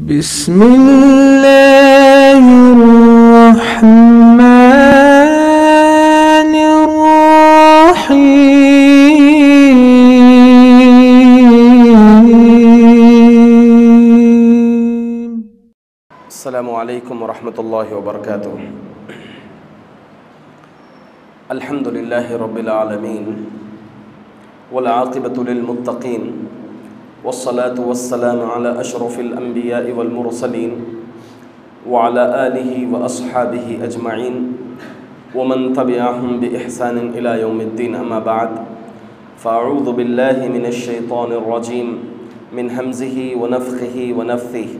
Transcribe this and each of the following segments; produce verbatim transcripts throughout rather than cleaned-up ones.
بسم اللہ الرحمن الرحیم۔ السلام علیکم ورحمۃ اللہ وبرکاتہ۔ الحمد للہ رب العالمین والعاقبۃ للمتقین والصلاة والسلام علی اشرف الانبیاء والمرسلین وعلی آلہ واصحابہ اجمعین ومن تبعہم بإحسان الی یوم الدین، اما بعد فاعوذ باللہ من الشیطان الرجیم من ہمزہ ونفخہ ونفثہ۔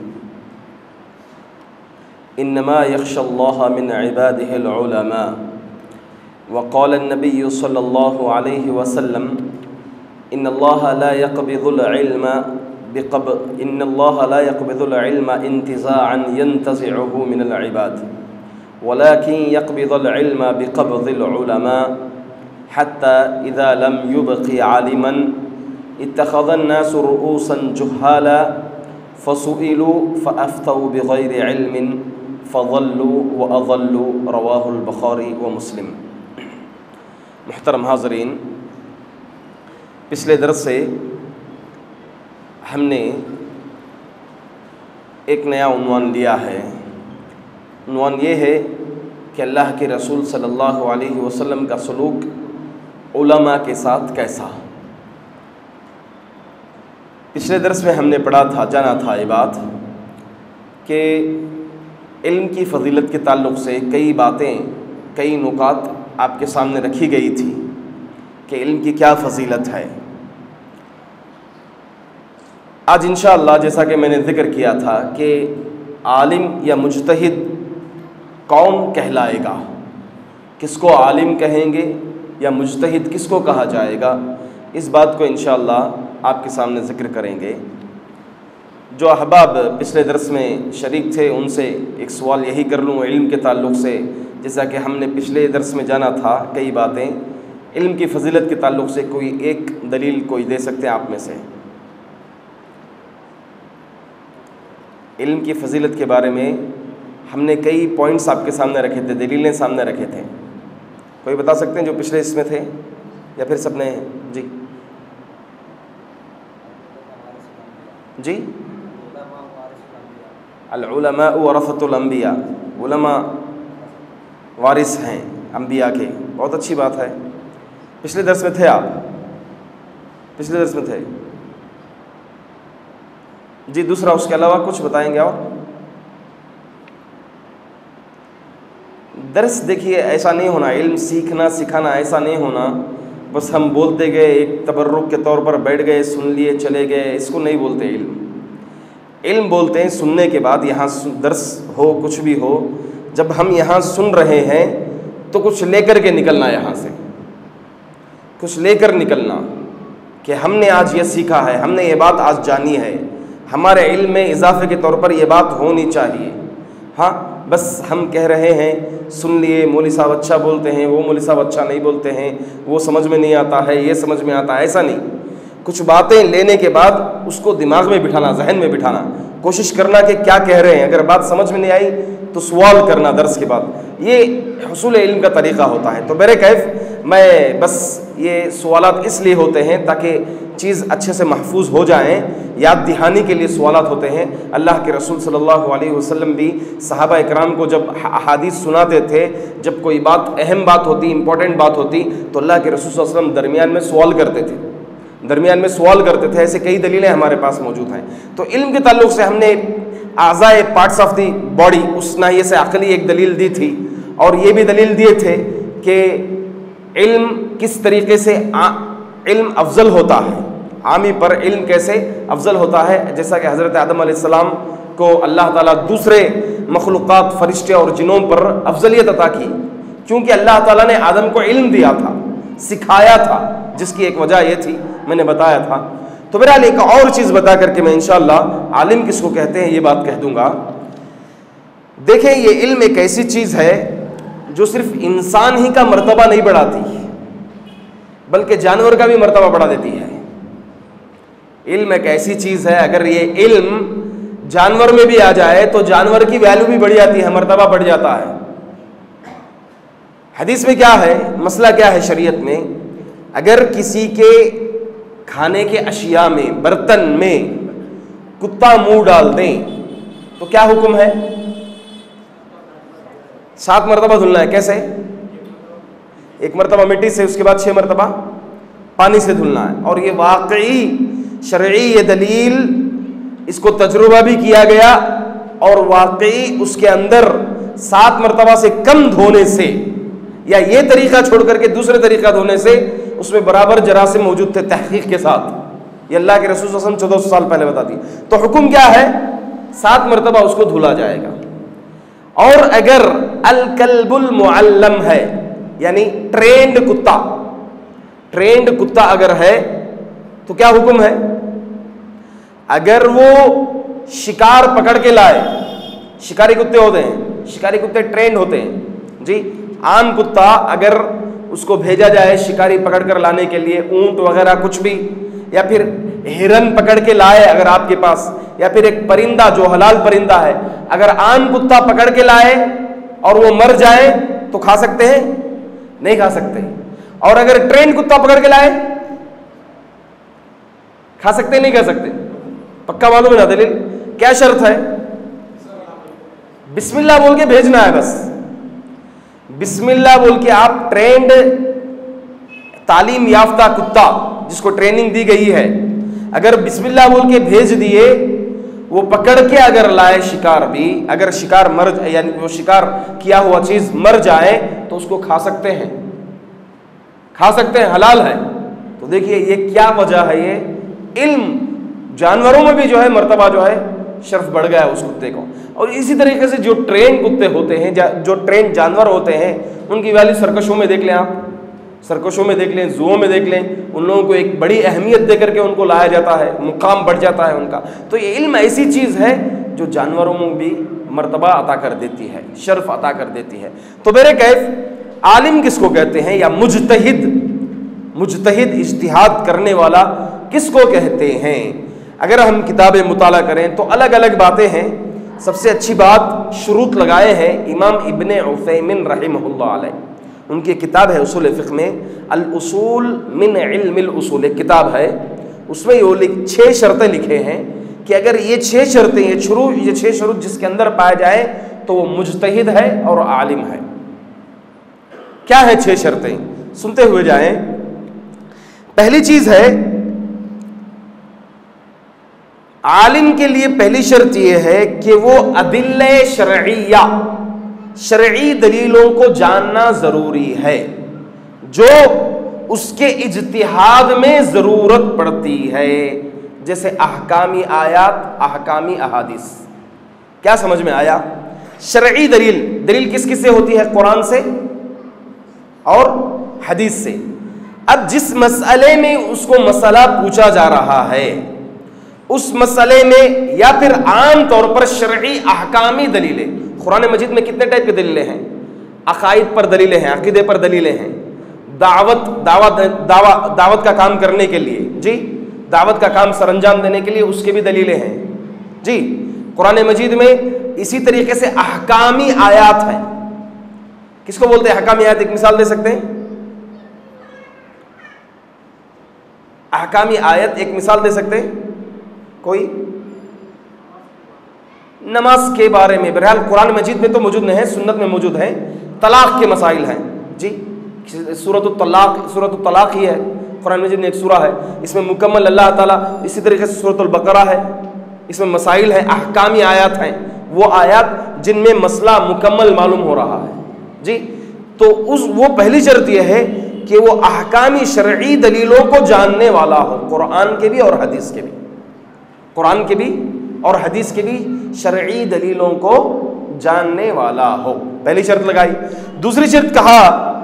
انما یخشی اللہ من عبادہ العلماء، وقال النبی صلی اللہ علیہ وسلم ان اللہ لا يقبض العلم بقب ان اللہ لا يقبض العلم انتزاعا ينتزعه من العباد ولكن يقبض العلم بقبض العلماء حتى اذا لم يبق عالما اتخذ الناس رؤوسا جهالا فسئلوا فافتوا بغير علم فضلوا واضلوا، رواہ البخاری و مسلم۔ محترم حاضرین، پچھلے درس سے ہم نے ایک نیا عنوان لیا ہے۔ عنوان یہ ہے کہ اللہ کے رسول صلی اللہ علیہ وسلم کا سلوک علماء کے ساتھ کیسا۔ پچھلے درس میں ہم نے پڑھا تھا جانا تھا یہ بات کہ علم کی فضیلت کے تعلق سے کئی باتیں کئی نکات آپ کے سامنے رکھی گئی تھی کہ علم کی کیا فضیلت ہے۔ آج انشاءاللہ جیسا کہ میں نے ذکر کیا تھا کہ عالم یا مجتہد کون کہلائے گا، کس کو عالم کہیں گے یا مجتہد کس کو کہا جائے گا، اس بات کو انشاءاللہ آپ کے سامنے ذکر کریں گے۔ جو احباب پچھلے درس میں شریک تھے ان سے ایک سوال یہی کر لوں علم کے تعلق سے، جیسا کہ ہم نے پچھلے درس میں جانا تھا کئی باتیں علم کی فضیلت کے تعلق سے، کوئی ایک دلیل کوئی دے سکتے ہیں آپ میں سے؟ علم کی فضیلت کے بارے میں ہم نے کئی پوائنٹس آپ کے سامنے رکھے تھے، دلیلیں سامنے رکھے تھے، کوئی بتا سکتے ہیں جو پچھلے اس میں تھے یا پھر سب نے؟ جی جی العلماء ورثۃ الانبیاء، علماء وارث ہیں انبیاء کے، بہت اچھی بات ہے۔ پچھلے درس میں تھے آپ؟ پچھلے درس میں تھے جی۔ دوسرا اس کے علاوہ کچھ بتائیں گے؟ اور درس دیکھیے ایسا نہیں ہونا، علم سیکھنا سکھانا ایسا نہیں ہونا بس ہم بولتے گئے ایک تبرک کے طور پر بیٹھ گئے سن لیے چلے گئے، اس کو نہیں بولتے علم۔ علم بولتے ہیں سننے کے بعد، یہاں درس ہو کچھ بھی ہو، جب ہم یہاں سن رہے ہیں تو کچھ لے کر کے نکلنا، یہاں سے کچھ لے کر نکلنا کہ ہم نے آج یہ سیکھا ہے، ہم نے یہ بات آج جانی ہے، ہمارے علم میں اضافے کے طور پر یہ بات ہونی چاہیے۔ ہاں بس ہم کہہ رہے ہیں سن لیے، مولوی صاحب اچھا بولتے ہیں، وہ مولوی صاحب اچھا نہیں بولتے ہیں، وہ سمجھ میں نہیں آتا ہے، یہ سمجھ میں آتا ہے، ایسا نہیں۔ کچھ باتیں لینے کے بعد اس کو دماغ میں بٹھانا، ذہن میں بٹھانا، کوشش کرنا کہ کیا کہہ رہے ہیں، اگر بات سمجھ میں نہیں آئی تو سوال کرنا درس کے بعد، یہ حصول علم کا طریقہ ہوتا ہے۔ تو میرے کیف میں بس یہ سوالات اس لیے ہوتے ہیں تاکہ چیز اچھے سے محفوظ ہو جائیں، یاد دہانی کے لیے سوالات ہوتے ہیں۔ اللہ کے رسول صلی اللہ علیہ وسلم بھی صحابہ اکرام کو جب احادیث سناتے تھے، جب کوئی بات اہم بات ہوتی، امپورٹنٹ بات ہوتی، تو اللہ کے رسول صلی اللہ علیہ وسلم درمیان میں سوال کرتے تھے درمیان میں سوال کرتے تھے ایسے کئی دلیلیں ہمارے پاس موجود ہیں۔ تو علم کے تعلق سے ہم نے اعضائے پارٹس آف دی باڈی اس ناحیے سے عقلی ایک دلیل دی تھی، اور یہ بھی دلیل دیے تھے کہ علم کس طریقے سے علم افضل ہوتا ہے، عامی پر علم کیسے افضل ہوتا ہے۔ جیسا کہ حضرت آدم علیہ السلام کو اللہ تعالیٰ دوسرے مخلوقات فرشتے اور جنوں پر افضلیت عطا کی، کیونکہ اللہ تعالیٰ نے آدم کو علم دیا تھا، سکھایا تھا، جس کی ایک وجہ یہ تھی میں نے بتایا تھا۔ تو بہرحال ایک اور چیز بتا کر کے میں انشاءاللہ عالم کس کو کہتے ہیں یہ بات کہہ دوں گا۔ دیکھیں یہ علم ایک ایسی چیز ہے جو صرف انسان ہی کا مرتبہ نہیں بڑھاتی بلکہ جانور کا بھی مرتبہ بڑھا دیتی ہے۔ علم ایک ایسی چیز ہے، اگر یہ علم جانور میں بھی آ جائے تو جانور کی ویلیو بھی بڑھ جاتی ہے، مرتبہ بڑھ جاتا ہے۔ حدیث میں کیا ہے، مسئلہ کیا ہے شریعت میں، اگر کسی کے کھانے کے اشیاء میں، برتن میں کتا منہ ڈال دیں تو کیا حکم ہے؟ سات مرتبہ دھلنا ہے۔ کیسے؟ ایک مرتبہ مٹی سے، اس کے بعد چھ مرتبہ پانی سے دھلنا ہے۔ اور یہ واقعی شرعی یہ دلیل، اس کو تجربہ بھی کیا گیا، اور واقعی اس کے اندر سات مرتبہ سے کم دھونے سے یا یہ طریقہ چھوڑ کر کے دوسرے طریقہ دھونے سے اس میں برابر جراثیم موجود تھے تحقیق کے ساتھ۔ یہ اللہ کے رسول صلی اللہ علیہ وسلم چودہ سو سال پہلے بتا دی۔ تو حکم کیا ہے؟ سات مرتبہ اس کو دھلا جائے گا۔ اور اگر الکلب المعلم ہے، یعنی ٹرینڈ کتا، ٹرینڈ کتا اگر ہے تو کیا حکم ہے؟ اگر وہ شکار پکڑ کے لائے، شکاری کتے ہوتے ہیں، شکاری کتے ٹرینڈ ہوتے ہیں جی، عام کتا اگر اس کو بھیجا جائے شکاری پکڑ کر لانے کے لیے، اونٹ وغیرہ کچھ بھی، یا پھر ہرن پکڑ کے لائے اگر آپ کے پاس، یا پھر ایک پرندہ جو حلال پرندہ ہے، اگر عام کتا پکڑ کے لائے اور وہ مر جائے تو کھا سکتے ہیں؟ نہیں کھا سکتے۔ اور اگر ٹرینڈ کتا پکڑ کے لائے کھا سکتے نہیں کھا سکتے؟ پکا معلوم ہے نا دلیل؟ کیا شرط ہے؟ بسم اللہ بول کے بھیجنا ہے بس، بسم اللہ بول کے۔ آپ ٹرینڈ تعلیم یافتہ کتا جس کو ٹریننگ دی گئی ہے، اگر بسم اللہ بول کے بھیج دیے، وہ پکڑ کے اگر لائے شکار بھی، اگر شکار مر یعنی وہ شکار کیا ہوا چیز مر جائے تو اس کو کھا سکتے ہیں، کھا سکتے ہیں، حلال ہے۔ تو دیکھیے یہ کیا وجہ ہے، یہ علم جانوروں میں بھی جو ہے مرتبہ جو ہے شرف بڑھ گیا ہے اس کتے کو۔ اور اسی طریقے سے جو ٹرین کتے ہوتے ہیں، جو ٹرین جانور ہوتے ہیں، ان کی ویلیو سرکشوں میں دیکھ لیں آپ، سرکشوں میں دیکھ لیں، زوؤں میں دیکھ لیں، ان لوگوں کو ایک بڑی اہمیت دے کر کے ان کو لایا جاتا ہے، مقام بڑھ جاتا ہے ان کا۔ تو یہ علم ایسی چیز ہے جو جانوروں میں بھی مرتبہ عطا کر دیتی ہے، شرف عطا کر دیتی ہے۔ تو میرے کیف عالم کس کو کہتے ہیں، یا مجتہد، مجتہد اجتہاد کرنے والا کس کو کہتے ہیں؟ اگر ہم کتابیں مطالعہ کریں تو الگ الگ باتیں ہیں۔ سب سے اچھی بات شروط لگائے ہیں امام ابن عثیمین رحمہ اللہ علیہ، ان کی کتاب ہے اصول فقہ میں الاصول من علم الاصول، ایک کتاب ہے، اس میں یہ چھ شرطیں لکھے ہیں کہ اگر یہ چھ شرطیں، یہ شروع یہ چھ شروط جس کے اندر پائے جائے تو وہ مجتہد ہے اور عالم ہے۔ کیا ہے چھ شرطیں؟ سنتے ہوئے جائیں۔ پہلی چیز ہے، عالم کے لیے پہلی شرط یہ ہے کہ وہ ادلہ شرعیہ، شرعی دلیلوں کو جاننا ضروری ہے جو اس کے اجتہاد میں ضرورت پڑتی ہے، جیسے احکامی آیات، احکامی احادیث۔ کیا سمجھ میں آیا؟ شرعی دلیل، دلیل کس کس سے ہوتی ہے؟ قرآن سے اور حدیث سے۔ اب جس مسئلے میں اس کو مسئلہ پوچھا جا رہا ہے، اس مسئلے میں یا پھر عام طور پر شرعی احکامی دلیلیں، قرآن مجید میں کتنے ٹائپ کی دلیلیں ہیں؟ عقائد پر دلیلیں ہیں، عقیدے پر دلیلیں ہیں، دعوت دعوت دعوت دعوت کا کام کرنے کے لیے، جی دعوت کا کام سر انجام دینے کے لیے اس کے بھی دلیلیں ہیں جی۔ قرآن مجید میں اسی طریقے سے احکامی آیات ہیں۔ کس کو بولتے ہیں احکامی آیات؟ ایک مثال دے سکتے ہیں؟ احکامی آیت ایک مثال دے سکتے ہیں کوئی؟ نماز کے بارے میں بہرحال قرآن مجید میں تو موجود نہیں ہے، سنت میں موجود ہیں۔ طلاق کے مسائل ہیں جی، سورۃ الطلاق، سورۃ الطلاق ہی ہے قرآن مجید میں ایک سورہ ہے، اس میں مکمل اللہ تعالیٰ، اسی طریقے سے سورۃ البقرہ ہے، اس میں مسائل ہیں، احکامی آیات ہیں، وہ آیات جن میں مسئلہ مکمل معلوم ہو رہا ہے جی۔ تو اس وہ پہلی شرط یہ ہے کہ وہ احکامی شرعی دلیلوں کو جاننے والا ہو، قرآن کے بھی اور حدیث کے بھی، قرآن کے بھی اور حدیث کے بھی شرعی دلیلوں کو جاننے والا ہو، پہلی شرط لگائی۔ دوسری شرط کہا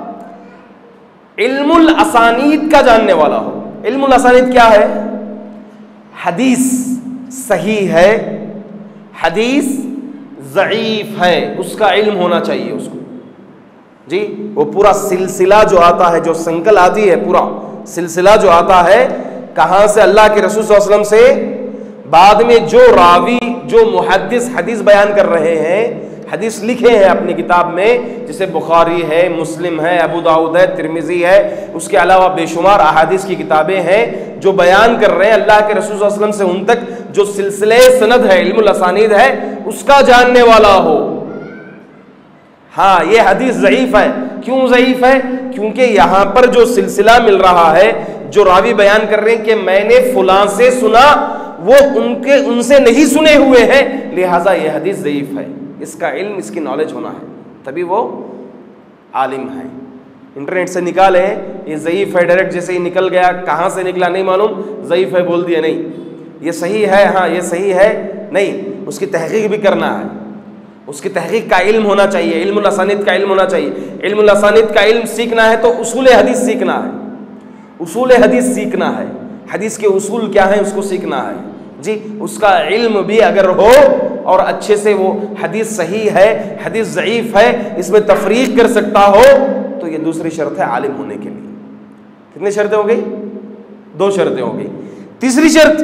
علم الاسانید کا جاننے والا ہو۔ علم الاسانید کیا ہے؟ حدیث صحیح ہے، حدیث ضعیف ہے، اس کا علم ہونا چاہیے اس کو جی۔ وہ پورا سلسلہ جو آتا ہے، جو سنکل آتی ہے، پورا سلسلہ جو آتا ہے، کہاں سے اللہ کے رسول صلی اللہ علیہ وسلم سے بعد میں جو راوی جو محدث حدیث بیان کر رہے ہیں، حدیث لکھے ہیں اپنی کتاب میں، جیسے بخاری ہے، مسلم ہے، ابو داؤد ہے، ترمذی ہے، اس کے علاوہ بے شمار احادیث کی کتابیں ہیں جو بیان کر رہے ہیں اللہ کے رسول صلی اللہ علیہ وسلم سے ان تک جو سلسلے سند ہے، علم الاسانید ہے، اس کا جاننے والا ہو۔ ہاں یہ حدیث ضعیف ہے، کیوں ضعیف ہے؟ کیونکہ یہاں پر جو سلسلہ مل رہا ہے، جو راوی بیان کر رہے ہیں کہ میں نے فلاں سے سنا، وہ ان کے ان سے نہیں سنے ہوئے ہیں، لہٰذا یہ حدیث ضعیف ہے۔ اس کا علم، اس کی نالج ہونا ہے، تبھی وہ عالم ہے۔ انٹرنیٹ سے نکالے یہ ضعیف ہے، ڈائریکٹ جیسے ہی نکل گیا، کہاں سے نکلا نہیں معلوم، ضعیف ہے بول دیا، نہیں یہ صحیح ہے، ہاں یہ صحیح ہے، نہیں، اس کی تحقیق بھی کرنا ہے، اس کی تحقیق کا علم ہونا چاہیے، علم الاسانید کا علم ہونا چاہیے۔ علم الاسانید کا علم سیکھنا ہے تو اصول حدیث سیکھنا ہے، اصول حدیث سیکھنا ہے، حدیث کے اصول کیا ہیں اس کو سیکھنا ہے جی۔ اس کا علم بھی اگر ہو اور اچھے سے وہ حدیث صحیح ہے، حدیث ضعیف ہے، اس میں تفریق کر سکتا ہو، تو یہ دوسری شرط ہے عالم ہونے کے لیے۔ کتنی شرطیں ہو گئی؟ دو شرطیں ہو گئی۔ تیسری شرط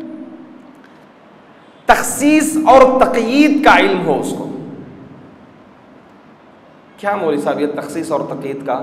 تخصیص اور تقیید کا علم ہو اس کو۔ کیا مولوی صاحب یہ تخصیص اور تقیید کا؟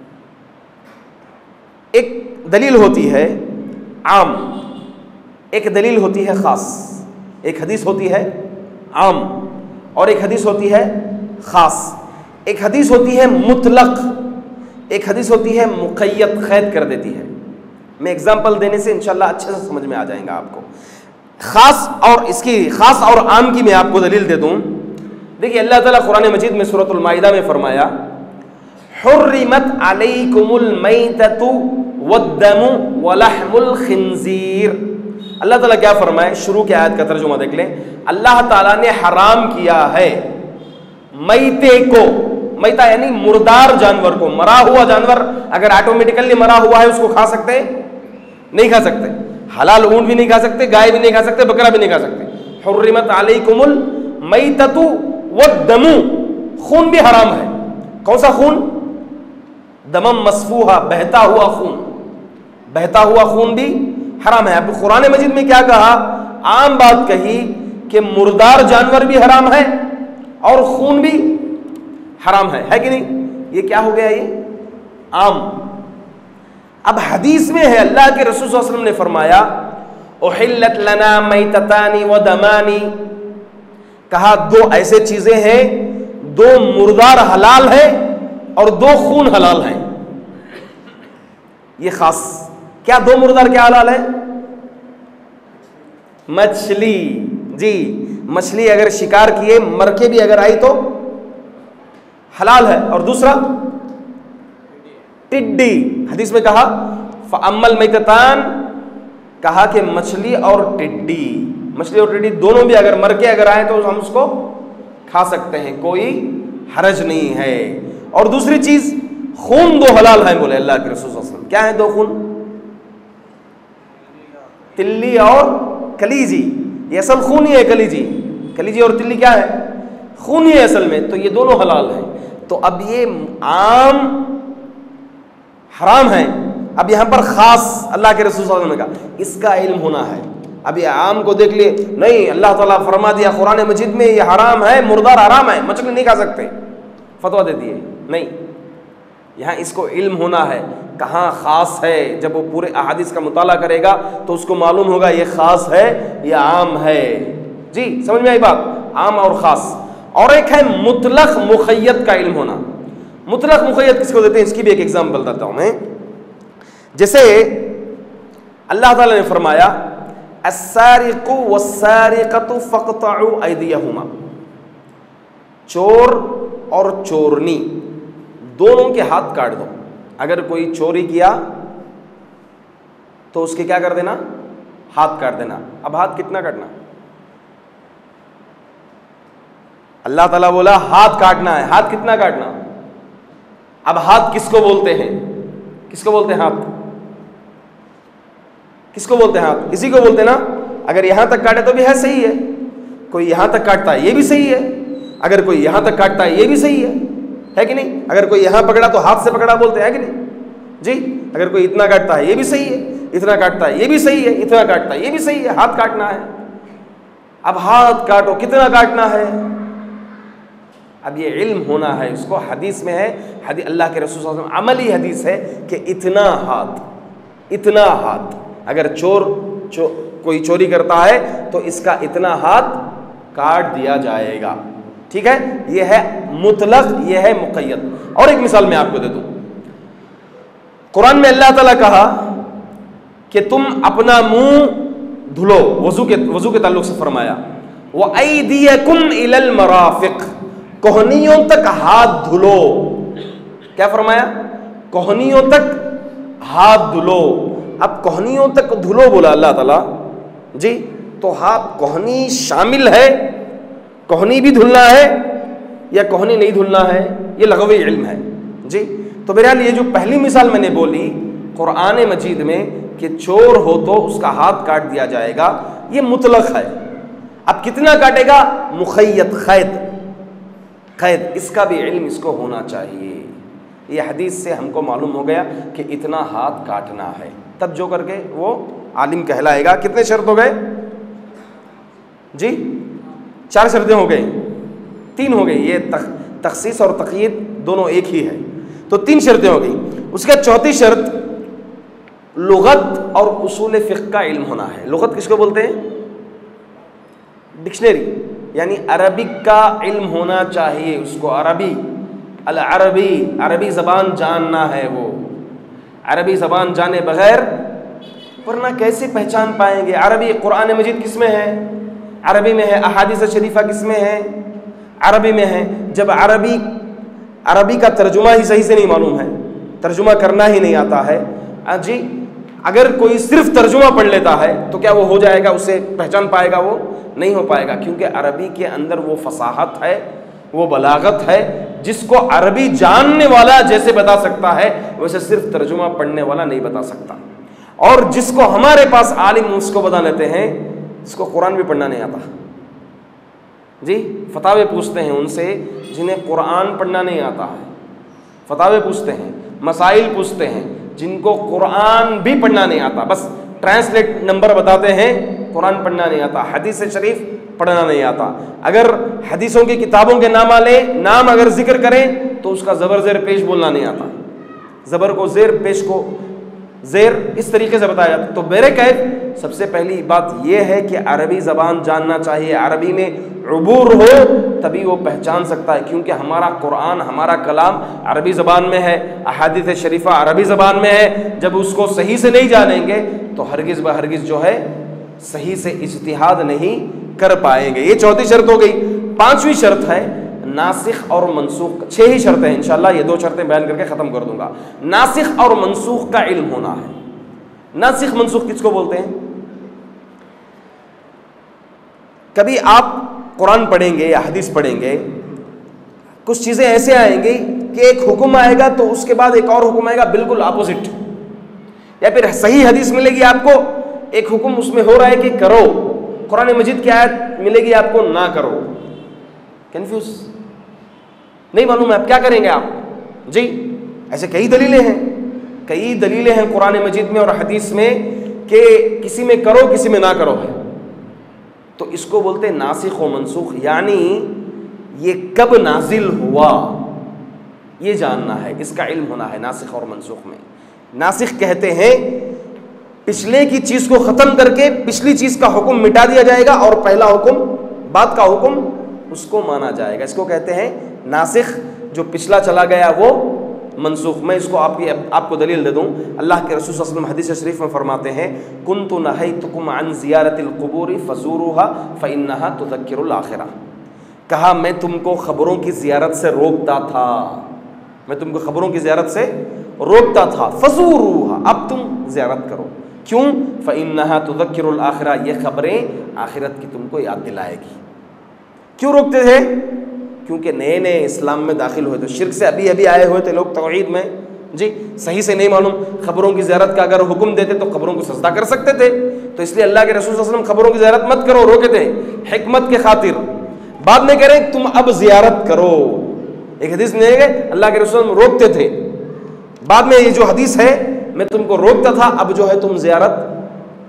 ایک دلیل ہوتی ہے عام، ایک دلیل ہوتی ہے خاص، ایک حدیث ہوتی ہے عام اور ایک حدیث ہوتی ہے خاص، ایک حدیث ہوتی ہے مطلق، ایک حدیث ہوتی ہے مقید، قید کر دیتی ہے۔ میں اگزامپل دینے سے انشاءاللہ اچھے سے سمجھ میں آ جائیں گا آپ کو۔ خاص اور اس کی خاص اور عام کی میں آپ کو دلیل دے دوں۔ دیکھیے اللہ تعالیٰ قرآن مجید میں سورۃ المائدہ میں فرمایا حرمت علیکم المیتۃ والدم ولحم الخنزیر۔ اللہ تعالیٰ کیا فرمائے؟ شروع کی آیت کا ترجمہ دیکھ لیں۔ اللہ تعالیٰ نے حرام کیا ہے میتے کو، میتا یعنی مردار جانور کو، مرا ہوا جانور اگر آٹومیٹیکلی مرا ہوا ہے اس کو کھا سکتے ہیں؟ نہیں کھا سکتے۔ حلال اونٹ بھی نہیں کھا سکتے، گائے بھی نہیں کھا سکتے، بکرا بھی نہیں کھا سکتے۔ حرمت علیکم المیتۃ والدم، خون بھی حرام ہے۔ کون سا خون؟ دمم مسفوحہ، بہتا ہوا خون، بہتا ہوا خون بھی حرام ہے۔ اب قرآن مجید میں کیا کہا؟ عام بات کہی کہ مردار جانور بھی حرام ہے اور خون بھی حرام ہے، ہے کہ نہیں؟ یہ کیا ہو گیا؟ یہ عام۔ اب حدیث میں ہے اللہ کے رسول صلی اللہ علیہ وسلم نے فرمایا احلت لنا میتتان ودمان، کہا دو ایسے چیزیں ہیں، دو مردار حلال ہے اور دو خون حلال ہیں۔ یہ خاص کیا؟ دو مردار کیا حلال ہے؟ مچھلی، جی مچھلی اگر شکار کیے مر کے بھی اگر آئی تو حلال ہے، اور دوسرا ٹڈی، حدیث میں کہا فَأَمَّا الْمَيْتَتَانِ، کہا کہ مچھلی اور ٹڈی، مچھلی اور ٹڈی دونوں بھی اگر مر کے اگر آئے تو ہم اس کو کھا سکتے ہیں، کوئی حرج نہیں ہے۔ اور دوسری چیز خون دو حلال ہیں، بولے اللہ کے رسول صلی اللہ علیہ وسلم۔ کیا ہے دو خون؟ تلی اور کلیجی، یہ اصل خون ہی ہے کلیجی، کلیجی اور تلی کیا ہے؟ خون ہی ہے اصل میں، تو یہ دونوں حلال ہیں۔ تو اب یہ عام حرام ہے، اب یہاں پر خاص اللہ کے رسول صلی اللہ علیہ وسلم نے کہا اس کا علم ہونا ہے۔ اب یہ عام کو دیکھ لیے، نہیں اللہ تعالیٰ فرما دیا قرآن مجید میں یہ حرام ہے، مردار حرام ہے، مچھلی نہیں کھا سکتے، فتویٰ دے دیے، نہیں، یہاں اس کو علم ہونا ہے کہاں خاص ہے۔ جب وہ پورے احادیث کا مطالعہ کرے گا تو اس کو معلوم ہوگا یہ خاص ہے یہ عام ہے۔ جی سمجھ میں آئی بات؟ عام اور خاص۔ اور ایک ہے مطلق مقید کا علم ہونا۔ مطلق مقید کس کو دیتے ہیں؟ اس کی بھی ایک ایگزامپل دیتا ہوں میں۔ جیسے اللہ تعالیٰ نے فرمایا السارق والسارقۃ فاقطعوا ایدیہما، چور اور چورنی دونوں کے ہاتھ کاٹ دو۔ اگر کوئی چوری کیا تو اس کے کیا کر دینا؟ ہاتھ کاٹ دینا۔ اب ہاتھ کتنا کاٹنا؟ اللہ تعالیٰ بولا ہاتھ کاٹنا ہے، ہاتھ کتنا کاٹنا؟ اب ہاتھ کس کو بولتے ہیں؟ کس کو بولتے ہیں ہاتھ؟ کس کو بولتے ہیں ہاتھ؟ اسی کو بولتے ہیں نا۔ اگر یہاں تک کاٹے تو بھی ہے صحیح ہے، کوئی یہاں تک کاٹتا ہے یہ بھی صحیح ہے، اگر کوئی یہاں تک کاٹتا ہے یہ بھی صحیح ہے، ہے کہ نہیں؟ اگر کوئی یہاں پکڑا تو ہاتھ سے پکڑا بولتے ہیں کہ نہیں جی؟ اگر کوئی اتنا کاٹتا ہے یہ بھی صحیح ہے، اتنا کاٹتا ہے یہ بھی صحیح ہے، اتنا کاٹتا ہے یہ بھی صحیح ہے، ہاتھ کاٹنا ہے۔ اب ہاتھ کاٹو، کتنا کاٹنا ہے؟ اب یہ علم ہونا ہے اس کو. حدیث میں ہے، حدیث اللہ کے رسول صلی اللہ علیہ وسلم عملی حدیث ہے کہ اتنا ہاتھ، اتنا ہاتھ. اگر چور چو کوئی چوری کرتا ہے تو اس کا اتنا ہاتھ کاٹ دیا جائے گا. ٹھیک ہے، یہ ہے مطلق، یہ ہے مقید. اور ایک مثال میں آپ کو دے دوں. قرآن میں اللہ تعالیٰ کہا کہ تم اپنا منہ دھلو، وضو کے وضو کے تعلق سے فرمایا وَأَيْدِيَكُمْ إِلَى الْمَرَافِقِ، کوہنیوں تک ہاتھ دھلو. کیا فرمایا؟ کوہنیوں تک ہاتھ دھلو. اب کوہنیوں تک دھلو بولا اللہ تعالیٰ جی، تو ہاتھ کوہنی شامل ہے، کوہنی بھی دھلنا ہے یا کوہنی نہیں دھلنا ہے؟ یہ لغوی علم ہے جی. تو بہرحال یہ جو پہلی مثال میں نے بولی قرآن مجید میں کہ چور ہو تو اس کا ہاتھ کاٹ دیا جائے گا، یہ مطلق ہے. اب کتنا کاٹے گا؟ مخیط، قید قید اس کا بھی علم اس کو ہونا چاہیے. یہ حدیث سے ہم کو معلوم ہو گیا کہ اتنا ہاتھ کاٹنا ہے، تب جو کر کے وہ عالم کہلائے گا. کتنے شرط ہو گئے جی؟ چار شرطیں ہو گئی، تین ہو گئی. یہ تخصیص اور تقیید دونوں ایک ہی ہے، تو تین شرطیں ہو گئی. اس کا چوتھی شرط لغت اور اصول فقہ کا علم ہونا ہے. لغت کس کو بولتے ہیں؟ ڈکشنری، یعنی عربک کا علم ہونا چاہیے اس کو. عربی، العربی، عربی زبان جاننا ہے. وہ عربی زبان جانے بغیر ورنہ کیسے پہچان پائیں گے؟ عربی قرآن مجید کس میں ہے؟ عربی میں ہے. احادیث شریفہ کس میں ہے؟ عربی میں ہے. جب عربی عربی کا ترجمہ ہی صحیح سے نہیں معلوم ہے، ترجمہ کرنا ہی نہیں آتا ہے جی، اگر کوئی صرف ترجمہ پڑھ لیتا ہے تو کیا وہ ہو جائے گا؟ اسے پہچان پائے گا؟ وہ نہیں ہو پائے گا، کیونکہ عربی کے اندر وہ فصاحت ہے، وہ بلاغت ہے جس کو عربی جاننے والا جیسے بتا سکتا ہے ویسے صرف ترجمہ پڑھنے والا نہیں بتا سکتا. اور جس کو ہمارے پاس عالم اس کو بتا لیتے ہیں، اس کو قرآن بھی پڑھنا نہیں آتا جی. فتاوے پوچھتے ہیں ان سے جنہیں قرآن پڑھنا نہیں آتا ہے، فتاوے پوچھتے ہیں، مسائل پوچھتے ہیں جن کو قرآن بھی پڑھنا نہیں آتا، بس ٹرانسلیٹ نمبر بتاتے ہیں، قرآن پڑھنا نہیں آتا، حدیث شریف پڑھنا نہیں آتا. اگر حدیثوں کی کتابوں کے نام لیں، نام اگر ذکر کریں تو اس کا زبر زیر پیش بولنا نہیں آتا. زبر کو زیر، پیش کو زیر، اس طریقے سے بتایا جاتا. تو میرے قید سب سے پہلی بات یہ ہے کہ عربی زبان جاننا چاہیے. عربی میں عبور ہو تبھی وہ پہچان سکتا ہے، کیونکہ ہمارا قرآن، ہمارا کلام عربی زبان میں ہے، احادیث شریفہ عربی زبان میں ہے. جب اس کو صحیح سے نہیں جانیں گے تو ہرگز بہرگز جو ہے صحیح سے اجتہاد نہیں کر پائیں گے. یہ چوتھی شرط ہو گئی. پانچویں شرط ہے ناسخ اور منسوخ. چھ ہی شرطیں ہیں، انشاءاللہ یہ دو شرطیں بیان کر کے ختم کر دوں گا. ناسخ اور منسوخ کا علم ہونا ہے. ناسخ منسوخ کس کو بولتے ہیں؟ کبھی آپ قرآن پڑھیں گے یا حدیث پڑھیں گے، کچھ چیزیں ایسے آئیں گی کہ ایک حکم آئے گا تو اس کے بعد ایک اور حکم آئے گا بالکل اپوزٹ، یا پھر صحیح حدیث ملے گی آپ کو، ایک حکم اس میں ہو رہا ہے کہ کرو، قرآن مجید کی آیت ملے گی آپ کو نہ کرو. کنفیوز نہیں معلوم ہے آپ کیا کریں گے آپ جی. ایسے کئی دلیلیں ہیں، کئی دلیلیں ہیں قرآن مجید میں اور حدیث میں کہ کسی میں کرو کسی میں نہ کرو ہے. تو اس کو بولتے ہیں ناسخ و منسوخ، یعنی یہ کب نازل ہوا یہ جاننا ہے، اس کا علم ہونا ہے ناسخ اور منسوخ میں. ناسخ کہتے ہیں پچھلے کی چیز کو ختم کر کے پچھلی چیز کا حکم مٹا دیا جائے گا اور پہلا حکم، بعد کا حکم اس کو مانا جائے گا. اس کو کہتے ہیں ناسخ. جو پچھلا چلا گیا وہ منسوخ. میں اس کو آپ کی آپ کو دلیل دے دوں. اللہ کے رسول صلی اللہ علیہ وسلم حدیث شریف میں فرماتے ہیں کنت نہیتکم عن زیارت القبور فزوروها فانها تذکر الاخرہ. کہا میں تم کو خبروں کی زیارت سے روکتا تھا، میں تم کو خبروں کی زیارت سے روکتا تھا، فزوروها، اب تم زیارت کرو. کیوں؟ فانها تذکر الاخرہ، یہ خبریں آخرت کی تم کو یاد دلائے گی. کیوں روکتے تھے؟ کیونکہ نئے نئے اسلام میں داخل ہوئے تھے، شرک سے ابھی ابھی آئے ہوئے تھے لوگ توحید میں جی، صحیح سے نہیں معلوم. خبروں کی زیارت کا اگر حکم دیتے تو خبروں کو سجدہ کر سکتے تھے، تو اس لیے اللہ کے رسول صلی اللہ علیہ وسلم خبروں کی زیارت مت کرو روکے تھے حکمت کے خاطر. بعد میں کہہ رہے تم اب زیارت کرو. ایک حدیث میں اللہ کے رسول صلی اللہ علیہ وسلم روکتے تھے، بعد میں یہ جو حدیث ہے میں تم کو روکتا تھا اب جو ہے تم زیارت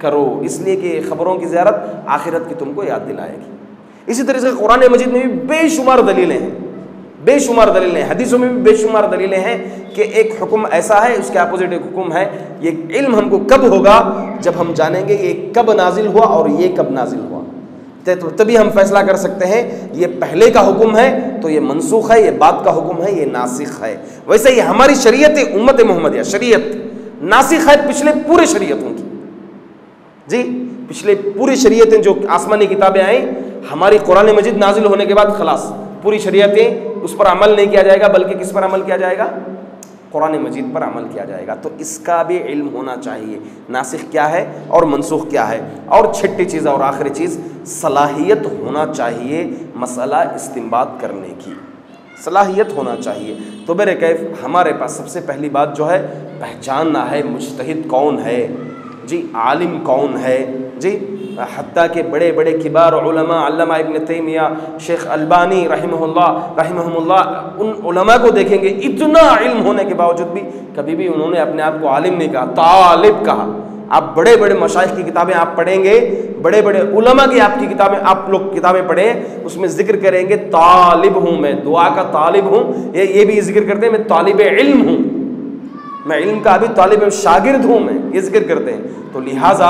کرو، اس لیے کہ خبروں کی زیارت آخرت کی تم کو یاد دلائے گی۔ اسی طرح سے قرآن مجید میں بھی بے شمار دلیلیں ہیں، بے شمار دلیلیں ہیں، حدیثوں میں بھی بے شمار دلیلیں ہیں کہ ایک حکم ایسا ہے، اس کے اپوزٹ ایک حکم ہے۔ یہ علم ہم کو کب ہوگا؟ جب ہم جانیں گے یہ کب نازل ہوا اور یہ کب نازل ہوا، تو تبھی ہم فیصلہ کر سکتے ہیں یہ پہلے کا حکم ہے تو یہ منسوخ ہے، یہ بعد کا حکم ہے یہ ناسخ ہے۔ ویسے ہی ہماری شریعت امت محمدیہ شریعت ناسخ ہے پچھلے پورے شریعتوں کی، جی پچھلے پوری شریعتیں جو آسمانی کتابیں آئیں، ہماری قرآن مجید نازل ہونے کے بعد خلاص پوری شریعتیں اس پر عمل نہیں کیا جائے گا، بلکہ کس پر عمل کیا جائے گا؟ قرآن مجید پر عمل کیا جائے گا۔ تو اس کا بھی علم ہونا چاہیے، ناسخ کیا ہے اور منسوخ کیا ہے۔ اور چھٹی چیز اور آخری چیز، صلاحیت ہونا چاہیے مسئلہ استنباط کرنے کی، صلاحیت ہونا چاہیے۔ تو میرے کیف ہمارے پاس سب سے پہلی بات جو ہے پہچاننا ہے مجتہد کون ہے، جی عالم کون ہے، جی حتیٰ کہ بڑے بڑے کبار علماء، علامہ ابن تیمیہ، شیخ البانی رحمہ اللہ رحمہم اللہ، ان علماء کو دیکھیں گے اتنا علم ہونے کے باوجود بھی کبھی بھی انہوں نے اپنے آپ کو عالم نہیں کہا، طالب کہا۔ آپ بڑے بڑے مشائخ کی کتابیں آپ پڑھیں گے، بڑے بڑے علماء کی آپ کی کتابیں آپ لوگ کتابیں پڑھیں، اس میں ذکر کریں گے طالب ہوں، میں دعا کا طالب ہوں، یہ یہ بھی ذکر کرتے ہیں میں طالب علم ہوں، میں علم کا ابھی طالب شاگرد ہوں، میں یہ ذکر کرتے ہیں۔ تو لہٰذا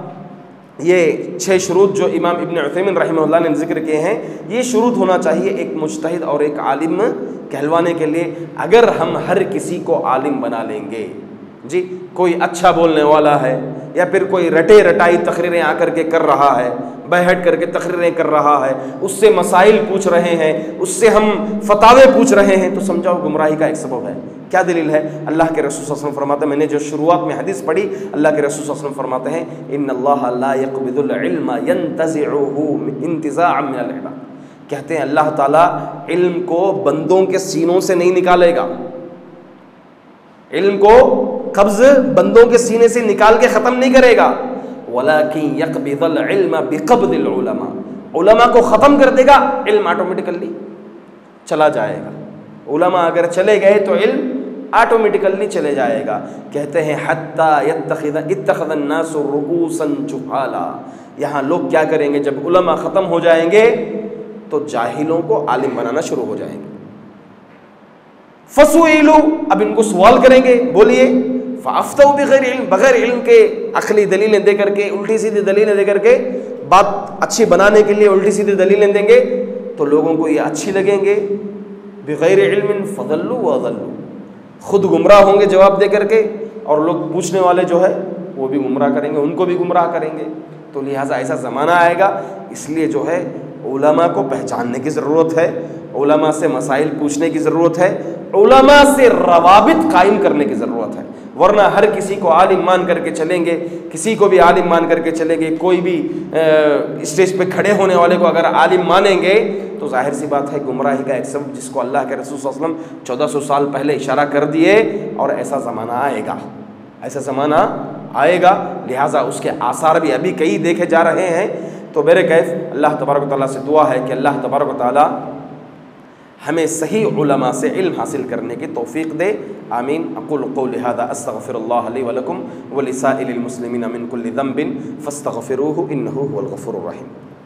یہ چھ شروط جو امام ابن عثیمین رحمہ اللہ نے ذکر کیے ہیں، یہ شروط ہونا چاہیے ایک مجتہد اور ایک عالم کہلوانے کے لیے۔ اگر ہم ہر کسی کو عالم بنا لیں گے، جی کوئی اچھا بولنے والا ہے یا پھر کوئی رٹے رٹائی تقریریں آ کر کے کر رہا ہے، بیٹھ کر کے تقریریں کر رہا ہے، اس سے مسائل پوچھ رہے ہیں، اس سے ہم فتاوے پوچھ رہے ہیں، تو سمجھاؤ گمراہی کا ایک سبب ہے۔ کیا دلیل ہے؟ اللہ کے رسول صلی اللہ علیہ وسلم فرماتے ہیں، میں نے جو شروعات میں حدیث پڑھی، اللہ کے رسول صلی اللہ علیہ وسلم فرماتے ہیں ان اللہ لا يقبض العلم ينتزعه انتزاعا من العباد، کہتے ہیں اللہ تعالیٰ علم کو بندوں کے سینوں سے نہیں نکالے گا، علم کو قبض بندوں کے سینے سے نکال کے ختم نہیں کرے گا، وَلَكِنْ يَقْبِضَ الْعِلْمَ بِقَبْضِ الْعُلَمَاء، علماء کو ختم کر دے گا، علم آٹومیٹیکلی چلا جائے گا۔ علماء اگر چلے گئے تو علم آٹومیٹیکلی چلے جائے گا۔ کہتے ہیں حَتَّى يَتَّخِذَ اتَّخَذَ النَّاسُ رُؤُوسًا جُهَالًا، یہاں لوگ کیا کریں گے جب علماء ختم ہو جائیں گے تو جاہلوں کو عالم بنانا شروع ہو جائیں گے۔ فَسُئِلُوا، اب ان کو سوال کریں گے، بولیے، فَأَفْتَوْا بِغَيْرِ علم، بغیر علم کے عقلی دلیلیں دے کر کے، الٹی سیدھی دلیلیں دے کر کے بات اچھی بنانے کے لیے الٹی سیدھی دلیلیں دیں گے تو لوگوں کو یہ اچھی لگیں گے۔ بغیر علم فضلوا وضلوا، خود گمراہ ہوں گے جواب دے کر کے، اور لوگ پوچھنے والے جو ہے وہ بھی گمراہ کریں گے، ان کو بھی گمراہ کریں گے۔ تو لہٰذا ایسا زمانہ آئے گا، اس لیے جو ہے علماء کو پہچاننے کی ضرورت ہے، علماء سے مسائل پوچھنے کی ضرورت ہے، علماء سے روابط قائم کرنے کی ضرورت ہے، ورنہ ہر کسی کو عالم مان کر کے چلیں گے، کسی کو بھی عالم مان کر کے چلیں گے، کوئی بھی اسٹیج پہ کھڑے ہونے والے کو اگر عالم مانیں گے تو ظاہر سی بات ہے گمراہی کا ایک سبب، جس کو اللہ کے رسول صلی اللہ علیہ وسلم چودہ سو سال پہلے اشارہ کر دیے، اور ایسا زمانہ آئے گا، ایسا زمانہ آئے گا، لہٰذا اس کے آثار بھی ابھی کئی دیکھے جا رہے ہیں۔ تو میرے کیف اللہ تبارک و تعالیٰ سے دعا ہے کہ اللہ تبارک و تعالیٰ ہمیں صحیح علماء سے علم حاصل کرنے کی توفیق دے، آمین۔ اقول قولی ھذا استغفر اللہ لی ولکم ولسائر المسلمین من کل ذنب فاستغفروہ انہ هو الغفور الرحیم۔